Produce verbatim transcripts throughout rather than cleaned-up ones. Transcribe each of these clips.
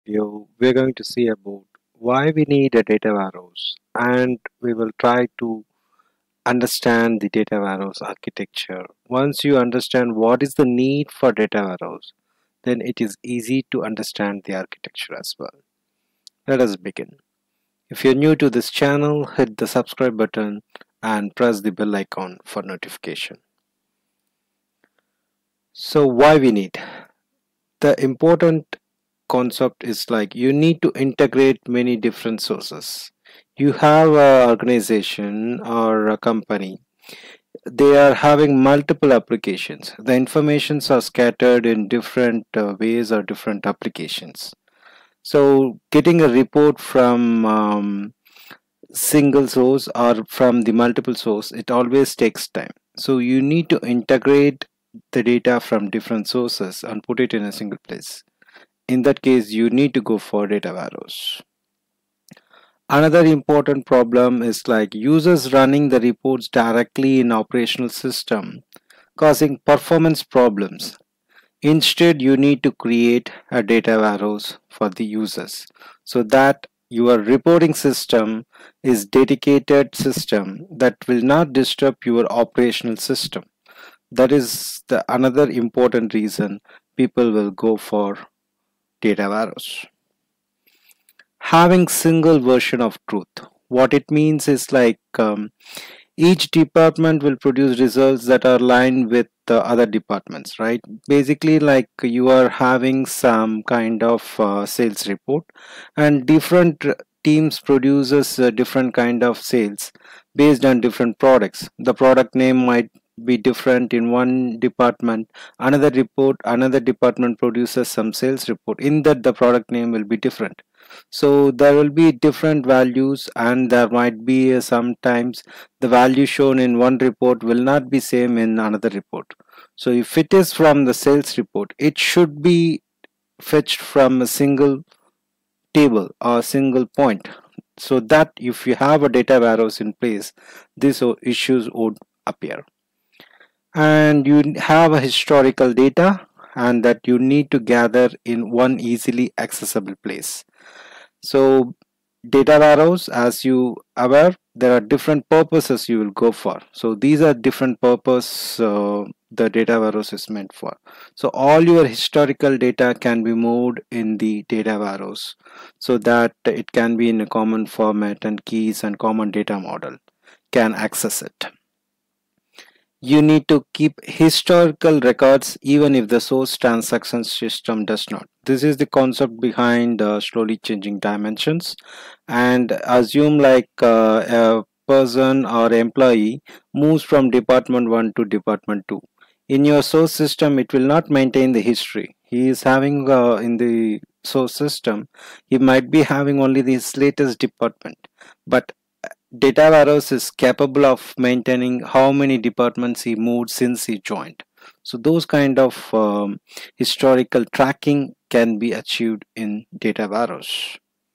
video, we're going to see about why we need a data warehouse, and we will try to understand the data warehouse architecture. Once you understand what is the need for data warehouse, then it is easy to understand the architecture as well. Let us begin. If you're new to this channel, hit the subscribe button and press the bell icon for notification. So why we need? The important concept is like you need to integrate many different sources. You have an organization or a company, they are having multiple applications. The informations are scattered in different uh, ways or different applications. So getting a report from um, single source or from the multiple source, it always takes time. So you need to integrate the data from different sources and put it in a single place. In that case, you need to go for data warehouse. Another important problem is like users running the reports directly in operational system, causing performance problems. Instead, you need to create a data warehouse for the users so that your reporting system is dedicated system that will not disturb your operational system. That is the another important reason people will go for data warehouse. Having single version of truth, what it means is like um, each department will produce results that are aligned with the other departments, right? Basically, like you are having some kind of uh, sales report, and different teams produces a different kind of sales based on different products. The product name might be different in one department. Another report, another department produces some sales report, in that the product name will be different. So there will be different values, and there might be uh, sometimes the value shown in one report will not be same in another report. So if it is from the sales report, it should be fetched from a single table or single point, so that if you have a data warehouse in place, these o- issues would appear. And you have a historical data, and that you need to gather in one easily accessible place. So data warehouse, as you aware, there are different purposes you will go for. So these are different purpose uh, the data warehouse is meant for. So all your historical data can be moved in the data warehouse, so that it can be in a common format, and keys and common data model can access it. You need to keep historical records even if the source transaction system does not. This is the concept behind uh, slowly changing dimensions. And assume like uh, a person or employee moves from department one to department two. In your source system, it will not maintain the history. He is having uh, in the source system, he might be having only this latest department, but data warehouse is capable of maintaining how many departments he moved since he joined. So those kind of um, historical tracking can be achieved in data warehouse.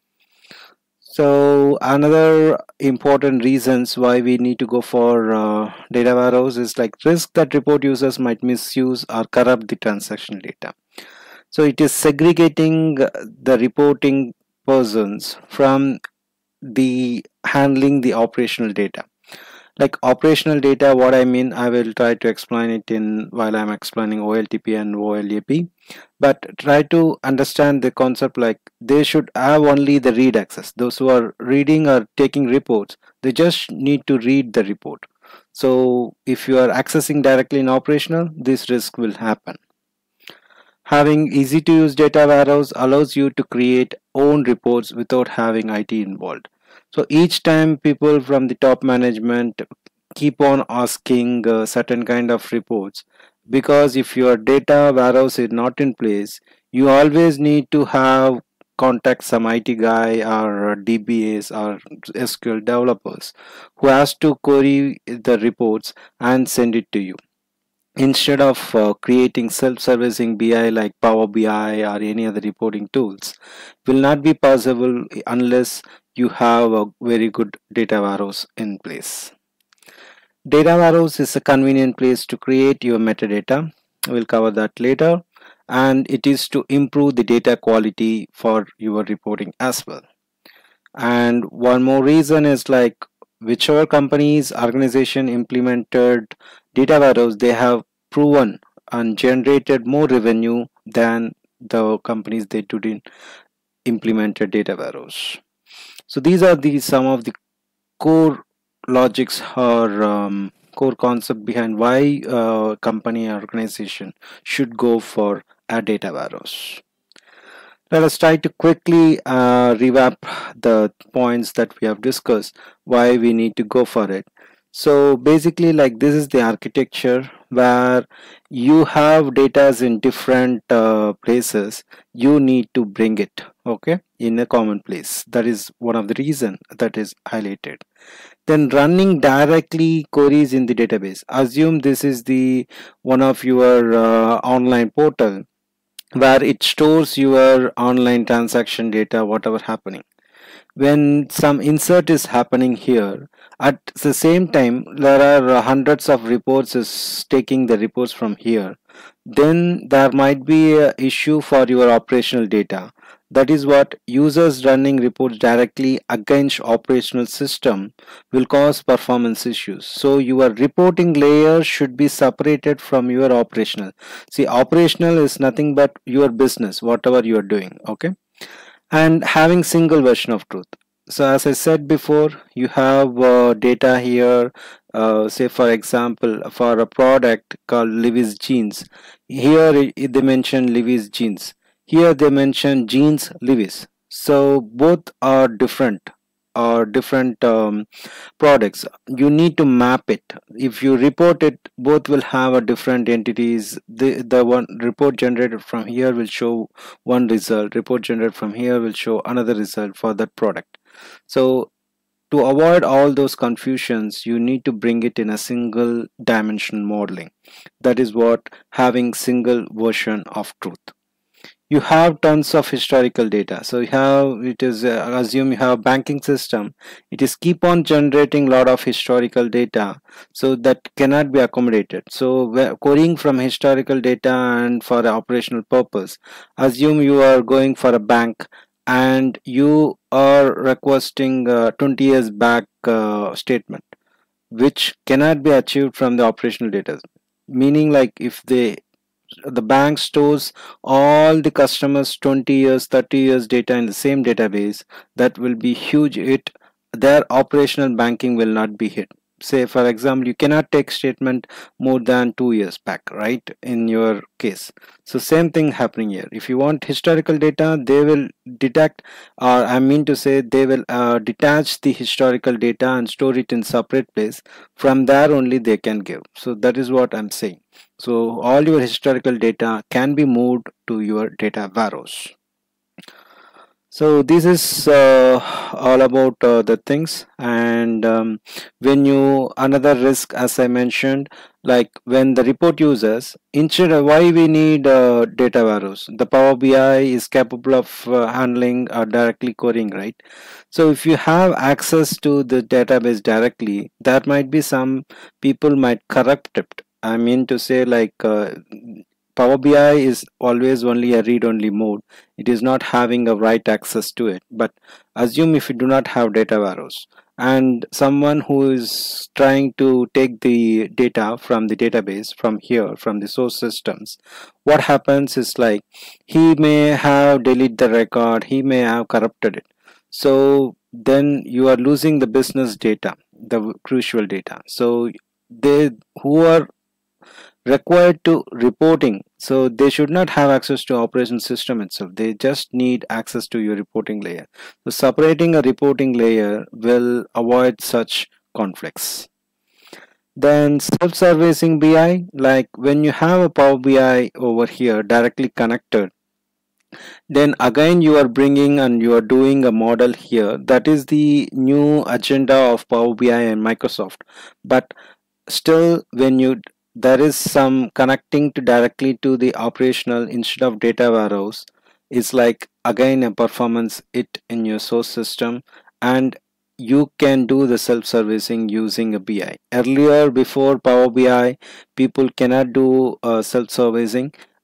So another important reasons why we need to go for uh, data warehouse is like risk that report users might misuse or corrupt the transaction data. So it is segregating uh, the reporting persons from the handling the operational data. Like operational data, what I mean, I will try to explain it in while I'm explaining O L T P and O L A P, but try to understand the concept. Like they should have only the read access. Those who are reading or taking reports, they just need to read the report. So if you are accessing directly in operational, this risk will happen. Having easy to use data warehouse allows you to create own reports without having I T involved. So each time people from the top management keep on asking uh, certain kind of reports, because if your data warehouse is not in place, you always need to have contact some I T guy or D B As or S Q L developers who has to query the reports and send it to you. Instead of uh, creating self-servicing B I like Power B I or any other reporting tools, will not be possible unless you have a very good data warehouse in place. Data warehouse is a convenient place to create your metadata. We'll cover that later. and it is to improve the data quality for your reporting as well. And one more reason is like whichever companies organization implemented data warehouse, they have proven and generated more revenue than the companies they didn't implemented data warehouse. So these are the some of the core logics or um, core concept behind why a company or organization should go for a data warehouse. Let us try to quickly uh, revamp the points that we have discussed, why we need to go for it. So basically, like, this is the architecture where you have data in different uh, places. You need to bring it, okay, in a common place. That is one of the reason that is highlighted. Then running directly queries in the database. Assume this is the one of your uh, online portal where it stores your online transaction data, whatever happening. When some insert is happening here, at the same time there are hundreds of reports is taking the reports from here, then there might be a issue for your operational data. That is what users running reports directly against operational system will cause performance issues. So your reporting layer should be separated from your operational. See, operational is nothing but your business, whatever you are doing, okay? And having single version of truth. So as I said before, you have uh, data here, uh, say for example for a product called Levi's jeans. Here i- they mention Levi's jeans, here they mention jeans Levi's. So both are different, are different um, products. You need to map it. If you report it, both will have a different entities. The the one report generated from here will show one result, report generated from here will show another result for that product. So to avoid all those confusions, you need to bring it in a single dimension modeling. That is what having single version of truth. You have tons of historical data. So you have, it is uh, assume you have banking system, it is keep on generating lot of historical data, so that cannot be accommodated. So where- querying from historical data and for the operational purpose, assume you are going for a bank and you are requesting uh, twenty years back uh, statement, which cannot be achieved from the operational data. Meaning, like, if they, the bank stores all the customers twenty years, thirty years data in the same database, that will be huge hit. Their operational banking will not be hit. Say for example, you cannot take statement more than two years back, right, in your case. So same thing happening here. If you want historical data, they will detect, or I mean to say, they will uh, detach the historical data and store it in separate place. From there only they can give. So that is what I'm saying. So all your historical data can be moved to your data warehouse. So this is uh, all about uh, the things. And um, when you, another risk as I mentioned, like when the report users, instead of why we need uh, data warehouse, the Power B I is capable of uh, handling uh, directly querying, right? So if you have access to the database directly, there might be some people might corrupt it. I mean to say, like, uh, Power B I is always only a read-only mode. It is not having a write access to it. But assume if you do not have data warehouse and someone who is trying to take the data from the database from here, from the source systems, what happens is, like, he may have deleted the record, he may have corrupted it. So then you are losing the business data, the crucial data. So they who are required to reporting, so they should not have access to operation system itself, they just need access to your reporting layer. So separating a reporting layer will avoid such conflicts. Then self-servicing B I, like when you have a Power B I over here directly connected, then again you are bringing and you are doing a model here. That is the new agenda of Power B I and Microsoft. But still, when you, there is some connecting to directly to the operational instead of data warehouse, is like again a performance hit in your source system. And you can do the self-servicing using a B I. Earlier, before Power B I, people cannot do uh, self-servicing.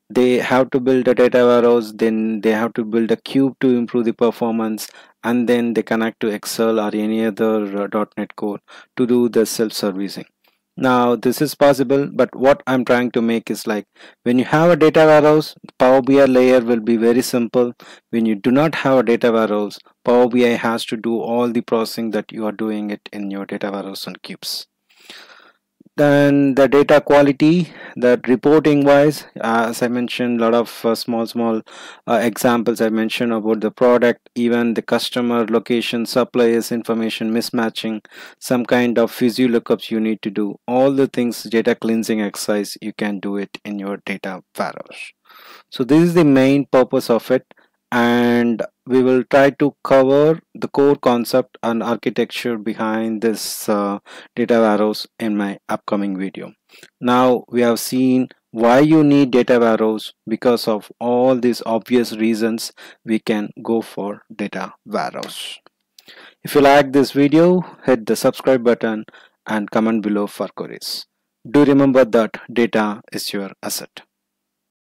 They have to build a data warehouse, then they have to build a cube to improve the performance, and then they connect to Excel or any other uh, dot net core to do the self-servicing. Now this is possible, but what I'm trying to make is like, when you have a data warehouse, Power B I layer will be very simple. When you do not have a data warehouse, Power B I has to do all the processing that you are doing it in your data warehouse and cubes. Then the data quality, that reporting wise, uh, as I mentioned, a lot of uh, small small uh, examples I mentioned about the product, even the customer location, suppliers information mismatching, some kind of physio lookups you need to do, all the things, data cleansing exercise, you can do it in your data warehouse. So this is the main purpose of it, and we will try to cover the core concept and architecture behind this uh, data warehouse in my upcoming video. Now we have seen why you need data warehouse. Because of all these obvious reasons, we can go for data warehouse. If you like this video, hit the subscribe button and comment below for queries. Do remember that data is your asset.